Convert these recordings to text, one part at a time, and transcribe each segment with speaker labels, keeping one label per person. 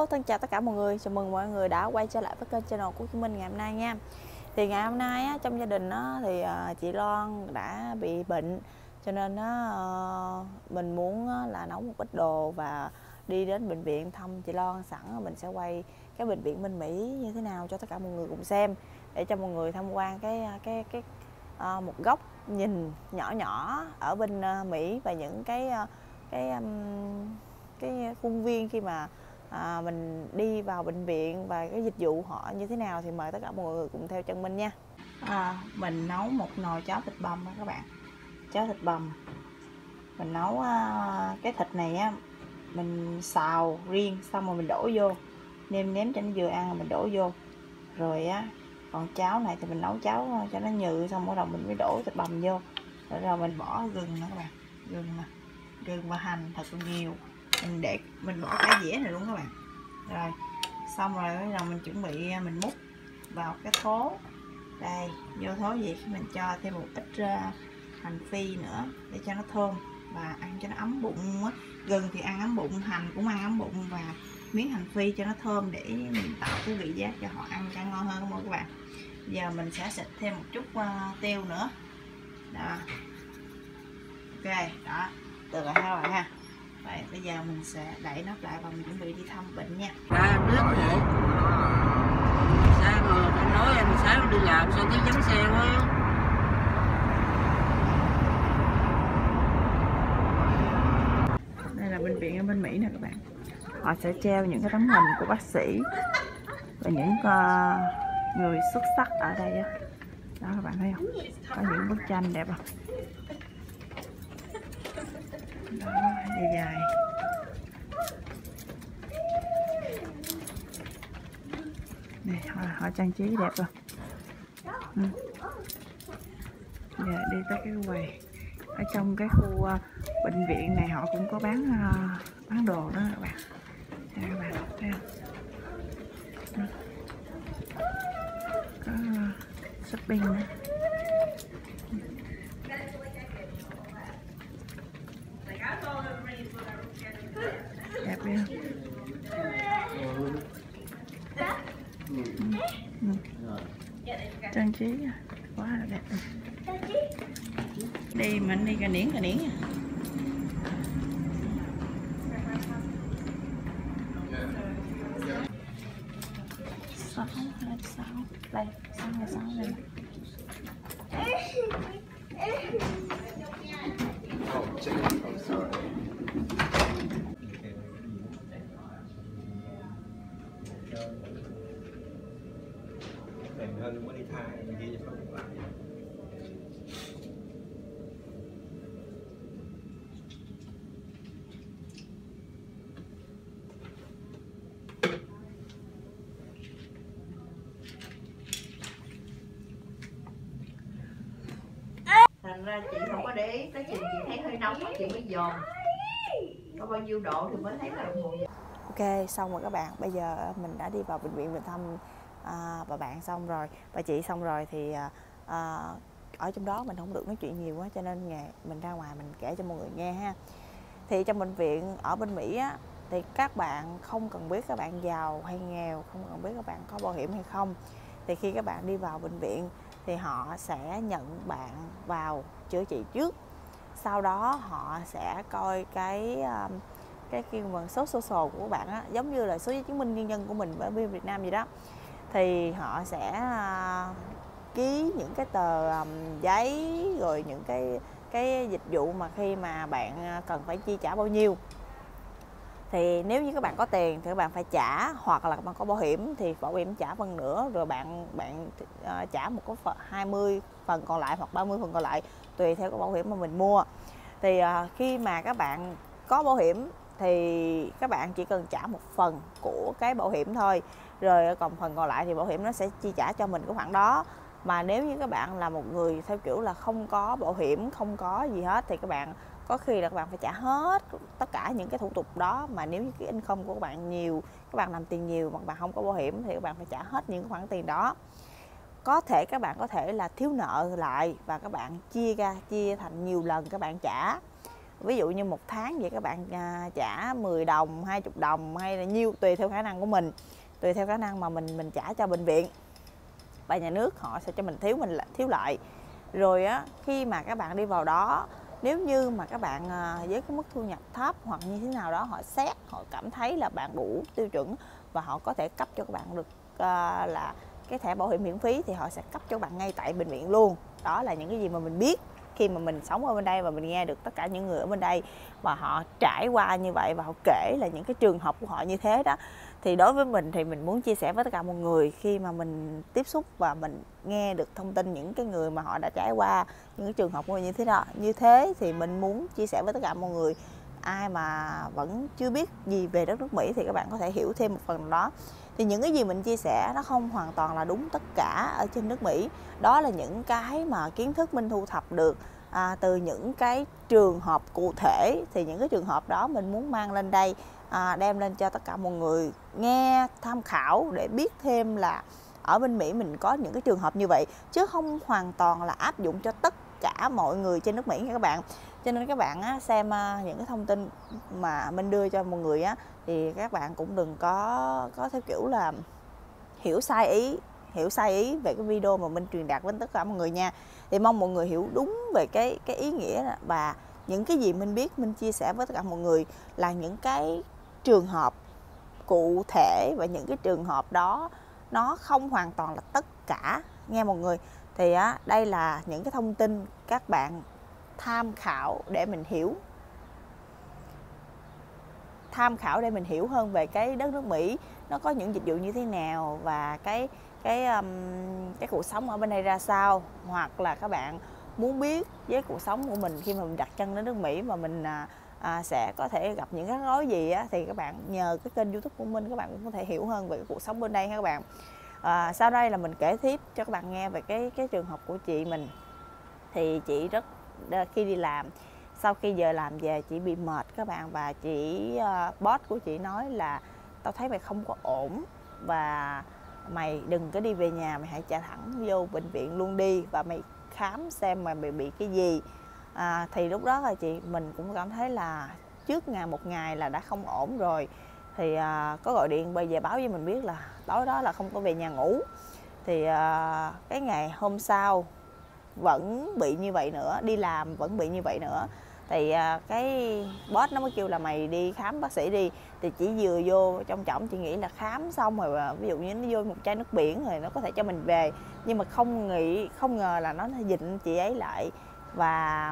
Speaker 1: thân chào tất cả mọi người, chào mừng mọi người đã quay trở lại với kênh channel của chúng mình ngày hôm nay nha. Thì ngày hôm nay á, trong gia đình á, thì chị Loan đã bị bệnh, cho nên mình muốn là nấu một ít đồ và đi đến bệnh viện thăm chị Loan. Sẵn mình sẽ quay cái bệnh viện bên Mỹ như thế nào cho tất cả mọi người cùng xem, để cho mọi người tham quan một góc nhìn nhỏ nhỏ ở bên Mỹ và những cái khuôn viên khi mà mình đi vào bệnh viện và cái dịch vụ họ như thế nào. Thì mời tất cả mọi người cùng theo chân mình nha. Mình nấu một nồi cháo thịt bằm đó các bạn. Cháo thịt bằm mình nấu cái thịt này á, mình xào riêng xong rồi mình đổ vô nêm nếm cho nó vừa ăn, mình đổ vô rồi á. Còn cháo này thì mình nấu cháo cho nó nhừ, xong bắt đầu mình mới đổ thịt bằm vô, rồi mình bỏ gừng nữa các bạn, gừng và hành thật nhiều. Mình bỏ cả dĩa này luôn các bạn. Rồi xong rồi mình chuẩn bị mình múc vào cái thố đây. Vô thố gì mình cho thêm một ít hành phi nữa để cho nó thơm và ăn cho nó ấm bụng á. Gừng thì ăn ấm bụng, hành cũng ăn ấm bụng, và miếng hành phi cho nó thơm để mình tạo cái vị giác cho họ ăn cho ngon hơn các bạn. Giờ mình sẽ xịt thêm một chút tiêu nữa đó. Ok đó, được rồi các bạn ha. Vậy bây giờ mình sẽ đậy nắp lại và mình chuẩn bị đi thăm bệnh nha.
Speaker 2: Nước vậy sao mà nói em sáng đi làm sao thấy vắng xe quá.
Speaker 1: Đây là bệnh viện ở bên Mỹ nè các bạn. Họ sẽ treo những cái tấm hình của bác sĩ và những người xuất sắc ở đây đó. Đó các bạn thấy không? Có những bức tranh đẹp không? Đó, đi dài. Này, họ trang trí đẹp rồi. Giờ đi tới cái quầy. Ở trong cái khu bệnh viện này họ cũng có bán đồ đó các bạn. Đây các bạn thấy không? Có shopping nữa. Đẹp đi không? Trang trí quá là đẹp. Đi mình đi cà niễn nha. Sáu đây, 6 đây.
Speaker 3: Hơn mới đi thai ghi cho không lại.
Speaker 2: Thành ra chị không có để ý tới chừng chị thấy hơi nóng chị mới dồn. Có bao nhiêu độ thì mới thấy là đồng hồ giờ.
Speaker 1: Ok, xong rồi các bạn. Bây giờ mình đã đi vào bệnh viện mình thăm bà bạn xong rồi, bà chị xong rồi thì ở trong đó mình không được nói chuyện nhiều quá, cho nên mình ra ngoài mình kể cho mọi người nghe ha. Thì trong bệnh viện ở bên Mỹ á, thì các bạn không cần biết các bạn giàu hay nghèo, không cần biết các bạn có bảo hiểm hay không. Thì khi các bạn đi vào bệnh viện thì họ sẽ nhận bạn vào chữa trị trước. Sau đó họ sẽ coi cái số social của bạn á, giống như là số giấy chứng minh nhân dân của mình ở bên Việt Nam gì đó. Thì họ sẽ ký những cái tờ giấy, rồi những cái dịch vụ mà khi mà bạn cần phải chi trả bao nhiêu. Thì nếu như các bạn có tiền thì các bạn phải trả, hoặc là các bạn có bảo hiểm thì bảo hiểm trả phần nữa, rồi bạn trả một cái 20 phần còn lại hoặc 30 phần còn lại tùy theo cái bảo hiểm mà mình mua. Thì khi mà các bạn có bảo hiểm thì các bạn chỉ cần trả một phần của cái bảo hiểm thôi, rồi còn phần còn lại thì bảo hiểm nó sẽ chi trả cho mình cái khoản đó. Mà nếu như các bạn là một người theo kiểu là không có bảo hiểm, không có gì hết, thì các bạn có khi là các bạn phải trả hết tất cả những cái thủ tục đó. Mà nếu như cái income của các bạn nhiều, các bạn làm tiền nhiều mà các bạn không có bảo hiểm thì các bạn phải trả hết những khoản tiền đó. Có thể các bạn có thể là thiếu nợ lại và các bạn chia thành nhiều lần các bạn trả. ví dụ như một tháng vậy các bạn trả 10 đồng, 20 đồng hay là nhiêu tùy theo khả năng của mình, tùy theo khả năng mà mình trả cho bệnh viện, và nhà nước họ sẽ cho mình thiếu lại. Rồi á, khi mà các bạn đi vào đó, nếu như mà các bạn với cái mức thu nhập thấp hoặc như thế nào đó, họ xét, họ cảm thấy là bạn đủ tiêu chuẩn và họ có thể cấp cho các bạn được là cái thẻ bảo hiểm miễn phí, thì họ sẽ cấp cho bạn ngay tại bệnh viện luôn. Đó là những cái gì mà mình biết khi mà mình sống ở bên đây và mình nghe được tất cả những người ở bên đây và họ trải qua như vậy và họ kể là những cái trường hợp của họ như thế đó. Thì đối với mình thì mình muốn chia sẻ với tất cả mọi người, khi mà mình tiếp xúc và mình nghe được thông tin những cái người mà họ đã trải qua những cái trường hợp của mình như thế thì mình muốn chia sẻ với tất cả mọi người. Ai mà vẫn chưa biết gì về đất nước Mỹ thì các bạn có thể hiểu thêm một phần đó. Thì những cái gì mình chia sẻ nó không hoàn toàn là đúng tất cả ở trên nước Mỹ. Đó là những cái mà kiến thức mình thu thập được từ những cái trường hợp cụ thể. Thì những cái trường hợp đó mình muốn mang lên đây, đem lên cho tất cả mọi người nghe, tham khảo để biết thêm là ở bên Mỹ mình có những cái trường hợp như vậy, chứ không hoàn toàn là áp dụng cho tất cả mọi người trên nước Mỹ nha các bạn. Cho nên các bạn xem những cái thông tin mà mình đưa cho mọi người thì các bạn cũng đừng có theo kiểu là hiểu sai ý về cái video mà mình truyền đạt với tất cả mọi người nha. Thì mong mọi người hiểu đúng về cái ý nghĩa, và những cái gì mình biết mình chia sẻ với tất cả mọi người là những cái trường hợp cụ thể, và những cái trường hợp đó nó không hoàn toàn là tất cả nghe mọi người. Thì đây là những cái thông tin các bạn tham khảo để mình hiểu hơn về cái đất nước Mỹ, nó có những dịch vụ như thế nào và cái cuộc sống ở bên đây ra sao. Hoặc là các bạn muốn biết với cuộc sống của mình khi mà mình đặt chân đến nước Mỹ mà mình sẽ có thể gặp những cái rối gì thì các bạn nhờ cái kênh YouTube của mình, các bạn cũng có thể hiểu hơn về cái cuộc sống bên đây ha các bạn. Sau đây là mình kể tiếp cho các bạn nghe về cái trường hợp của chị mình. Thì chị khi đi làm, sau khi giờ làm về chị bị mệt các bạn, và boss của chị nói là tao thấy mày không có ổn và mày đừng có đi về nhà, mày hãy chạy thẳng vô bệnh viện luôn đi và mày khám xem mày bị cái gì. Thì lúc đó là mình cũng cảm thấy là trước một ngày là đã không ổn rồi. Thì có gọi điện về báo với mình biết là tối đó là không có về nhà ngủ. Thì cái ngày hôm sau vẫn bị như vậy nữa, đi làm vẫn bị như vậy nữa. Thì cái boss nó mới kêu là mày đi khám bác sĩ đi. Thì chỉ vừa vô trong trọng chị nghĩ là khám xong rồi ví dụ như nó vô một chai nước biển rồi nó có thể cho mình về, nhưng mà không ngờ là nó dịnh chị ấy lại và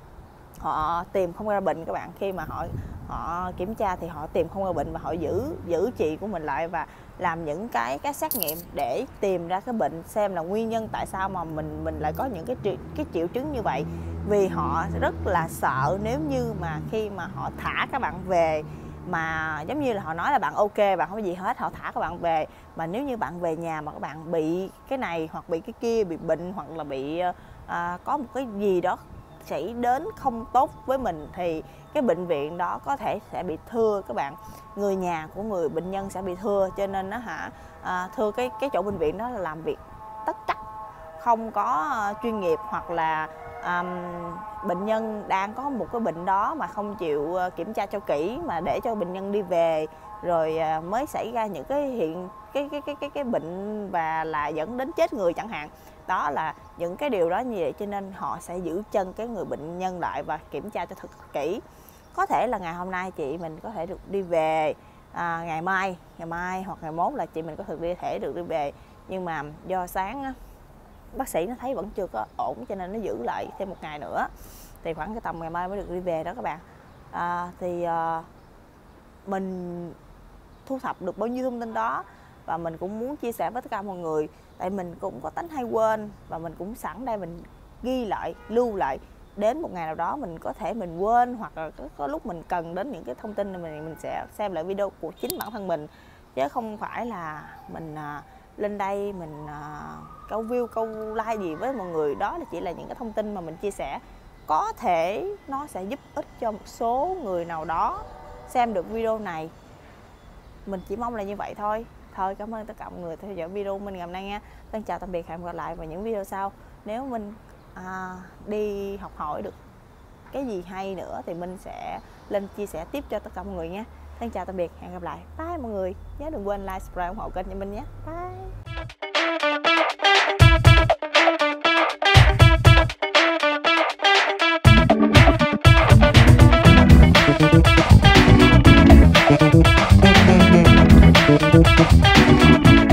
Speaker 1: họ tìm không ra bệnh các bạn. Khi mà họ kiểm tra thì họ tìm không ra bệnh và họ giữ chị của mình lại và làm những cái xét nghiệm để tìm ra cái bệnh, xem là nguyên nhân tại sao mà mình lại có những cái triệu chứng như vậy. Vì họ rất là sợ nếu như mà khi mà họ thả các bạn về, mà giống như là họ nói là bạn ok, bạn không có gì hết, họ thả các bạn về, mà nếu như bạn về nhà mà các bạn bị cái này hoặc bị cái kia, bị bệnh hoặc là bị có một cái gì đó xảy đến không tốt với mình, thì cái bệnh viện đó có thể sẽ bị thưa các bạn. Người nhà của người bệnh nhân sẽ bị thưa, cho nên nó thưa cái chỗ bệnh viện đó là làm việc tất trắc, không có chuyên nghiệp, hoặc là bệnh nhân đang có một cái bệnh đó mà không chịu kiểm tra cho kỹ mà để cho bệnh nhân đi về, rồi mới xảy ra những cái bệnh và là dẫn đến chết người chẳng hạn. Đó là những cái điều đó như vậy, cho nên họ sẽ giữ chân cái người bệnh nhân lại và kiểm tra cho thật kỹ. Có thể là ngày hôm nay chị mình có thể được đi về, ngày mai hoặc ngày mốt là chị mình có thể được đi về, nhưng mà do sáng bác sĩ nó thấy vẫn chưa có ổn cho nên nó giữ lại thêm một ngày nữa, thì khoảng cái tầm ngày mai mới được đi về đó các bạn. Thì mình thu thập được bao nhiêu thông tin đó và mình cũng muốn chia sẻ với tất cả mọi người, tại mình cũng có tánh hay quên và mình cũng sẵn đây mình ghi lại, lưu lại, đến một ngày nào đó mình có thể mình quên, hoặc là có lúc mình cần đến những cái thông tin này mình sẽ xem lại video của chính bản thân mình, chứ không phải là mình lên đây mình câu view câu like gì với mọi người. Đó là chỉ là những cái thông tin mà mình chia sẻ, có thể nó sẽ giúp ích cho một số người nào đó xem được video này. Mình chỉ mong là như vậy thôi. Cảm ơn tất cả mọi người theo dõi video của mình ngày hôm nay nha. Xin chào tạm biệt, hẹn gặp lại vào những video sau. Nếu mình đi học hỏi được cái gì hay nữa thì Minh sẽ lên chia sẻ tiếp cho tất cả mọi người nhé. Xin chào tạm biệt, hẹn gặp lại, bye mọi người. Nhớ đừng quên like, subscribe, ủng hộ kênh cho Minh nhé. Bye.